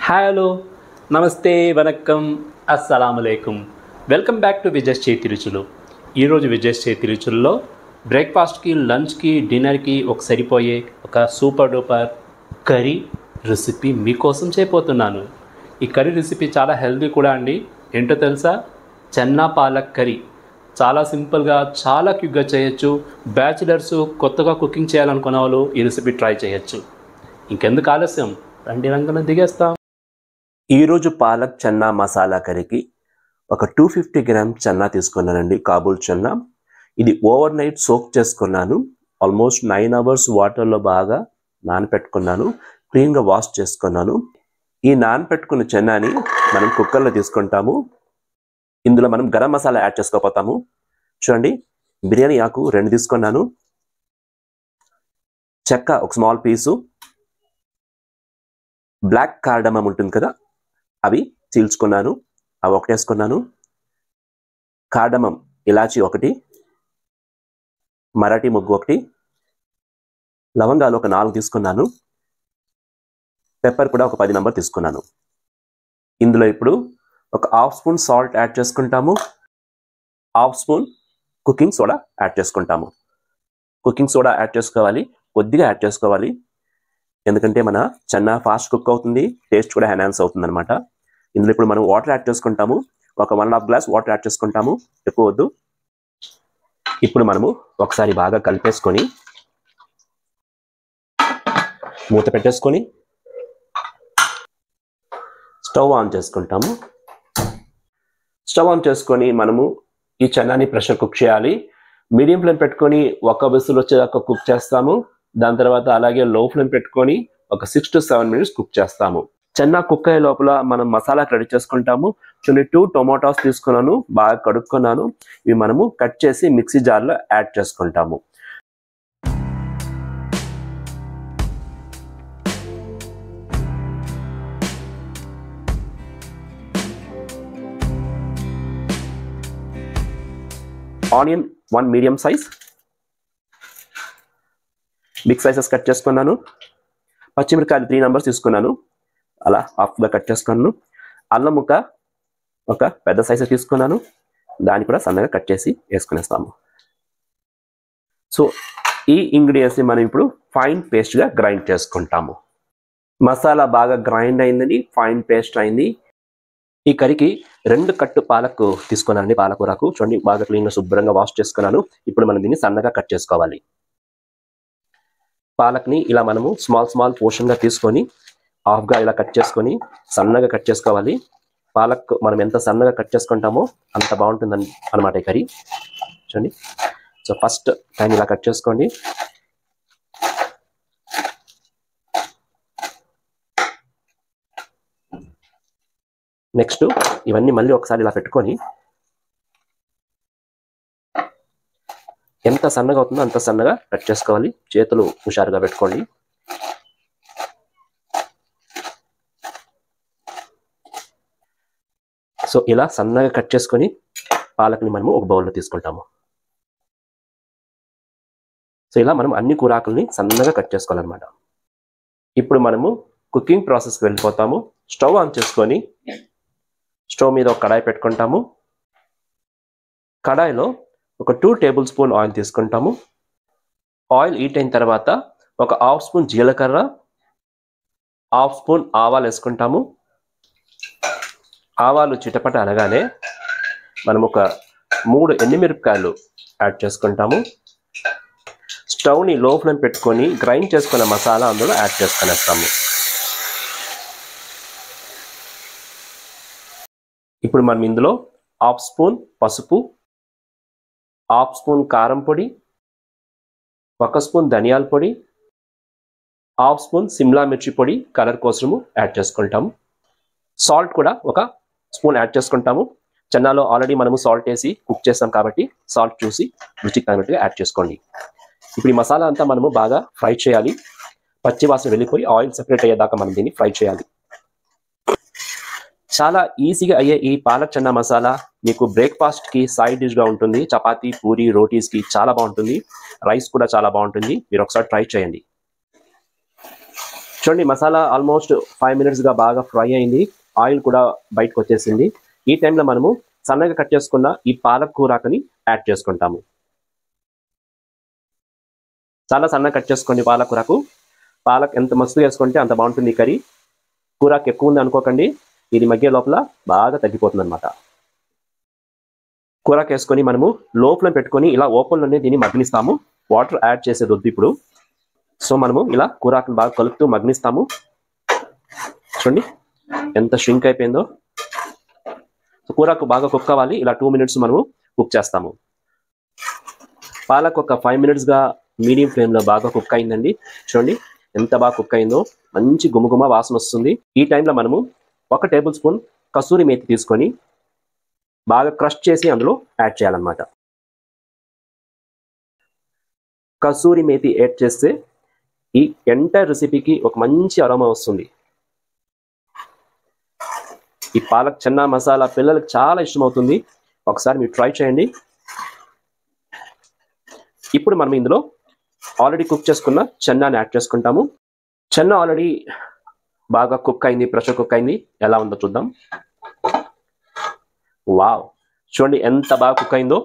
Hello నమస్తే వనక్కం అస్సలాముఅలైకుం వెల్కమ్ బ్యాక్ టు విజయ్ చేతి రుచులు. ఈరోజు విజయ్ చేతి రుచుల్లో బ్రేక్ఫాస్ట్కి, లంచ్కి, డిన్నర్కి ఒక సరిపోయే ఒక సూపర్ డూపర్ కర్రీ రెసిపీ మీకోసం చేయబోతున్నాను. ఈ కర్రీ రెసిపీ చాలా హెల్తీ కూడా అండి. ఏంటో తెలుసా? చెన్నా పాలక్ కర్రీ. చాలా సింపుల్గా, చాలా క్విక్గా చేయొచ్చు. బ్యాచిలర్స్, కొత్తగా కుకింగ్ చేయాలనుకునే వాళ్ళు ఈ రెసిపీ ట్రై చేయొచ్చు. ఇంకెందుకు ఆలస్యం, రండి రంగంలో దిగేస్తాం. ఈరోజు పాలక్ చెన్నా మసాలా కర్రీకి ఒక 250 గ్రామ్ చెన్నా తీసుకున్నానండి, కాబూల్ చెన్నా. ఇది ఓవర్ నైట్ సోక్ చేసుకున్నాను. ఆల్మోస్ట్ 9 అవర్స్ వాటర్లో బాగా నానపెట్టుకున్నాను. క్లీన్గా వాష్ చేసుకున్నాను. ఈ నానపెట్టుకున్న చెన్నాని మనం కుక్కర్లో తీసుకుంటాము. ఇందులో మనం గరం మసాలా యాడ్ చేసుకోపోతాము. చూడండి, బిర్యానీ ఆకు 2 తీసుకున్నాను, చెక్క ఒక స్మాల్ పీసు, బ్లాక్ కార్డమమ్ ఉంటుంది కదా, అవి చీల్చుకున్నాను, అవి ఒకటి వేసుకున్నాను. కార్డమమ్ ఇలాచి ఒకటి, మరాఠీ మొగ్గు ఒకటి, లవంగాలు ఒక 4 తీసుకున్నాను, పెప్పర్ కూడా ఒక 10 నంబర్ తీసుకున్నాను. ఇందులో ఇప్పుడు ఒక హాఫ్ స్పూన్ సాల్ట్ యాడ్ చేసుకుంటాము, half spoon cooking soda add చేసుకుంటాము. కుకింగ్ సోడా యాడ్ చేసుకోవాలి, కొద్దిగా యాడ్ చేసుకోవాలి, ఎందుకంటే మన చెన్నా ఫాస్ట్ కుక్ అవుతుంది, టేస్ట్ కూడా ఎన్హాన్స్ అవుతుంది అనమాట. ఇందులో ఇప్పుడు మనం వాటర్ యాడ్ చేసుకుంటాము. ఒక 1.5 గ్లాస్ వాటర్ యాడ్ చేసుకుంటాము, ఎక్కువ వద్దు. ఇప్పుడు మనము ఒకసారి బాగా కలిపేసుకొని మూత పెట్టేసుకొని స్టవ్ ఆన్ చేసుకుంటాము. స్టవ్ ఆన్ చేసుకొని మనము ఈ చెన్నాని ప్రెషర్ కుక్ చేయాలి. మీడియం ఫ్లేమ్ పెట్టుకొని ఒక విజిల్ వచ్చేదాకా కుక్ చేస్తాము. దాని తర్వాత అలాగే లో ఫ్లేమ్ పెట్టుకొని ఒక 6 to 7 minutes కుక్ చేస్తాము. చెన్నా కుక్ అయ్యే లోపల మనం మసాలా రెడీ చేసుకుంటాము. 2 టొమాటోస్ తీసుకున్నాను, బాగా కడుక్కున్నాను. ఇవి మనము కట్ చేసి మిక్సీ జార్లో యాడ్ చేసుకుంటాము. Onion 1 medium size, big sizes cut చేసుకున్నాను. పచ్చిమిరకాయలు 3 నంబర్స్ తీసుకున్నాను, అలా హాఫ్గా కట్ చేసుకున్నాను. అల్లం ముక్క ఒక పెద్ద సైజు తీసుకున్నాను, దాన్ని కూడా సన్నగా కట్ చేసి వేసుకునేస్తాము. సో ఈ ఇంగ్రీడియంట్స్ని మనం ఇప్పుడు ఫైన్ పేస్ట్గా గ్రైండ్ చేసుకుంటాము. మసాలా బాగా గ్రైండ్ అయిందని, ఫైన్ పేస్ట్ అయింది. ఈ కర్రీకి 2 కట్టు పాలకు తీసుకున్నానండి, పాలకూరకు. చూడండి, బాగా క్లీన్గా శుభ్రంగా వాష్ చేసుకున్నాను. ఇప్పుడు మనం దీన్ని సన్నగా కట్ చేసుకోవాలి. పాలక్ని ఇలా మనము స్మాల్ పోర్షన్గా తీసుకొని హాఫ్గా ఇలా కట్ చేసుకొని సన్నగా కట్ చేసుకోవాలి. పాలక్ మనం ఎంత సన్నగా కట్ చేసుకుంటామో అంత బాగుంటుంది అనమాట ఈ కర్రీ. చూడండి, సో ఫస్ట్ టైం ఇలా కట్ చేసుకోండి. నెక్స్ట్ ఇవన్నీ మళ్ళీ ఒకసారి ఇలా పెట్టుకొని ఎంత సన్నగా అవుతుందో అంత సన్నగా కట్ చేసుకోవాలి. చేతులు హుషారుగా పెట్టుకోండి. సో ఇలా సన్నగా కట్ చేసుకొని పాలక్ని మనము ఒక బౌల్లో తీసుకుంటాము. సో ఇలా మనం అన్ని కూరాకుల్ని సన్నగా కట్ చేసుకోవాలన్నమాట. ఇప్పుడు మనము కుకింగ్ ప్రాసెస్కి వెళ్ళిపోతాము. స్టవ్ ఆన్ చేసుకొని స్టవ్ మీద ఒక కడాయి పెట్టుకుంటాము. కడాయిలో ఒక 2 టేబుల్ స్పూన్ ఆయిల్ తీసుకుంటాము. ఆయిల్ హీట్ అయిన తర్వాత ఒక హాఫ్ స్పూన్ జీలకర్ర, హాఫ్ స్పూన్ ఆవాలు వేసుకుంటాము. ఆవాలు చిటపట అనగానే మనం ఒక 3 ఎండుమిరపకాయలు యాడ్ చేసుకుంటాము. స్టవ్ని లో ఫ్లేమ్ పెట్టుకొని గ్రైండ్ చేసుకున్న మసాలా అందులో యాడ్ చేసుకునేస్తాము. ఇప్పుడు మనం ఇందులో హాఫ్ స్పూన్ పసుపు, హాఫ్ స్పూన్ కారం పొడి, 1 స్పూన్ ధనియాల పొడి, హాఫ్ స్పూన్ సిమ్లా మిర్చి పొడి కలర్ కోసము యాడ్ చేసుకుంటాము. సాల్ట్ కూడా 1 స్పూన్ యాడ్ చేసుకుంటాము. చెన్నాలో ఆల్రెడీ మనము సాల్ట్ వేసి కుక్ చేస్తాం కాబట్టి సాల్ట్ చూసి రుచికి తగినట్టుగా యాడ్ చేసుకోండి. ఇప్పుడు ఈ మసాలా అంతా మనము బాగా ఫ్రై చేయాలి. పచ్చి వాసన వెళ్ళిపోయి ఆయిల్ సెపరేట్ అయ్యేదాకా మనం దీన్ని ఫ్రై చేయాలి. చాలా ఈజీగా అయ్యే ఈ పాలక్ చెన్నా మసాలా మీకు బ్రేక్ఫాస్ట్కి సైడ్ డిష్గా ఉంటుంది. చపాతీ, పూరి, రోటీస్కి చాలా బాగుంటుంది. రైస్ కూడా చాలా బాగుంటుంది. మీరు ఒకసారి ట్రై చేయండి. చూడండి మసాలా ఆల్మోస్ట్ 5 మినిట్స్గా బాగా ఫ్రై అయింది, ఆయిల్ కూడా బయటకు వచ్చేసింది. ఈ టైంలో మనము సన్నగా కట్ చేసుకున్న ఈ పాలక్ కూరాకుని యాడ్ చేసుకుంటాము. చాలా సన్నగా కట్ చేసుకోండి పాలక్ కూరాకు. పాలక్ ఎంత మస్తుగా వేసుకుంటే అంత బాగుంటుంది ఈ కర్రీ. కూరాకు ఎక్కువ ఉంది అనుకోకండి, ఇది మధ్య లోపల బాగా తగ్గిపోతుంది అనమాట. కూరాకు వేసుకొని మనము లోపల పెట్టుకొని ఇలా ఓపెన్లోనే దీన్ని మగ్గనిస్తాము. వాటర్ యాడ్ చేసేది వద్దు ఇప్పుడు. సో మనము ఇలా కూరాకుని బాగా కలుపుతూ మగ్గనిస్తాము. చూడండి ఎంత షింక్ అయిపోయిందో. కూరాకు బాగా కుక్ అవ్వాలి, ఇలా 2 మినిట్స్ మనము కుక్ చేస్తాము. పాలక్ ఒక 5 మినిట్స్గా మీడియం ఫ్లేమ్లో బాగా కుక్ అయిందండి. చూడండి ఎంత బాగా కుక్ అయిందో, మంచి గుమగుమ వాసన వస్తుంది. ఈ టైంలో మనము 1 టేబుల్ స్పూన్ కసూరి మేతి తీసుకొని బాగా క్రష్ చేసి అందులో యాడ్ చేయాలన్నమాట. కసూరి మేతి యాడ్ చేస్తే ఈ ఎంటైర్ రెసిపీకి ఒక మంచి అరోమా వస్తుంది. ఈ పాలక్ చెన్నా మసాలా పిల్లలకు చాలా ఇష్టమవుతుంది, ఒకసారి మీరు ట్రై చేయండి. ఇప్పుడు మనం ఇందులో ఆల్రెడీ కుక్ చేసుకున్న చెన్నాని యాడ్ చేసుకుంటాము. చెన్నా ఆల్రెడీ బాగా కుక్ అయింది, ప్రెషర్ కుక్ అయింది. ఎలా ఉందో చూద్దాం. వావ్, చూడండి ఎంత బాగా కుక్ అయిందో.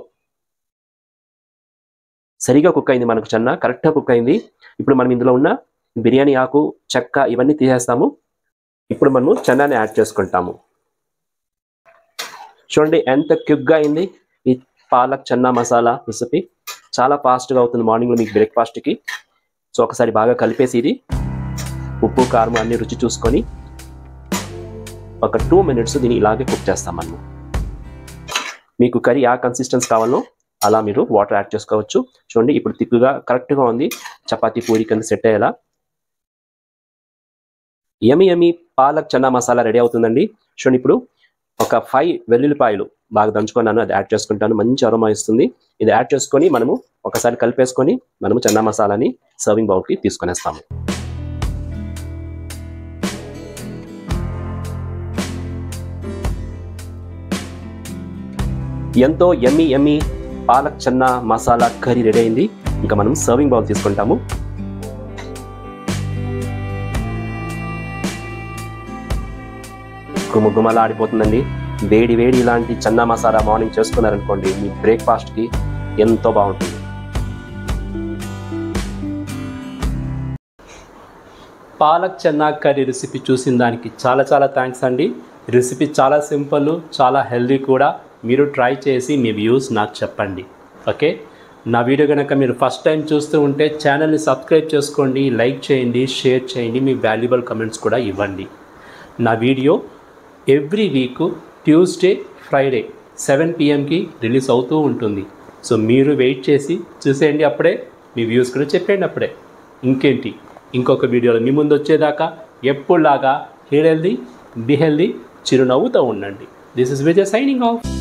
సరిగా కుక్ అయింది మనకు చెన్నా, కరెక్ట్గా కుక్ అయింది. ఇప్పుడు మనం ఇందులో ఉన్న బిర్యానీ ఆకు, చెక్క ఇవన్నీ తీసేస్తాము. ఇప్పుడు మనము చెన్నాని యాడ్ చేసుకుంటాము. చూడండి ఎంత క్విక్గా అయింది ఈ పాలక్ చెన్నా మసాలా రెసిపీ. చాలా ఫాస్ట్గా అవుతుంది మార్నింగ్లో మీకు బ్రేక్ఫాస్ట్కి. సో ఒకసారి బాగా కలిపేసి ఇది ఉప్పు కారం అన్ని రుచి చూసుకొని ఒక 2 మినిట్స్ దీన్ని ఇలాగే కుక్ చేస్తాం మనము. మీకు కర్రీ ఆ కన్సిస్టెన్సీ కావాలో అలా మీరు వాటర్ యాడ్ చేసుకోవచ్చు. చూడండి ఇప్పుడు థిక్గా కరెక్ట్గా ఉంది, చపాతీ పూరి కింద సెట్ అయ్యేలా. యమీ పాలక్ చెన్నా మసాలా రెడీ అవుతుందండి. చూడండి ఇప్పుడు ఒక 5 వెల్లుల్లిపాయలు బాగా దంచుకున్నాను, అది యాడ్ చేసుకుంటాను, మంచి అరోమా ఇస్తుంది. ఇది యాడ్ చేసుకొని మనము ఒకసారి కలిపేసుకొని మనము చెన్నా మసాలాని సర్వింగ్ బౌల్కి తీసుకునేస్తాము. ఎంతో yummy palak chana masala curry ready అయింది. ఇంకా మనం సర్వింగ్ బౌల్ తీసుకుంటాము. గుమగుమలాడిపోతుందండి. వేడి ఇలాంటి చెన్నా మసాలా మార్నింగ్ చేసుకున్నారనుకోండి, మీ బ్రేక్ఫాస్ట్కి ఎంతో బాగుంటుంది. పాలక్ చెన్నా కర్రీ రెసిపీ చూసిన దానికి చాలా థ్యాంక్స్ అండి. రెసిపీ చాలా సింపుల్, చాలా హెల్దీ కూడా. మీరు ట్రై చేసి మీ వ్యూస్ నాకు చెప్పండి. ఓకే, నా వీడియో కనుక మీరు ఫస్ట్ టైం చూస్తూ ఉంటే ఛానల్ని సబ్స్క్రైబ్ చేసుకోండి, లైక్ చేయండి, షేర్ చేయండి, మీ వాల్యుబుల్ కమెంట్స్ కూడా ఇవ్వండి. నా video every week Tuesday, Friday 7 PM release అవుతూ ఉంటుంది. సో మీరు వెయిట్ చేసి చూసేయండి, అప్పుడే మీ వ్యూస్ కూడా చెప్పండి. అప్పుడే ఇంకేంటి, ఇంకొక వీడియోలో మీ ముందు వచ్చేదాకా ఎప్పుడులాగా హెల్దీ బి హెల్దీ చిరునవ్వుతో ఉండండి. This is Vijay signing of.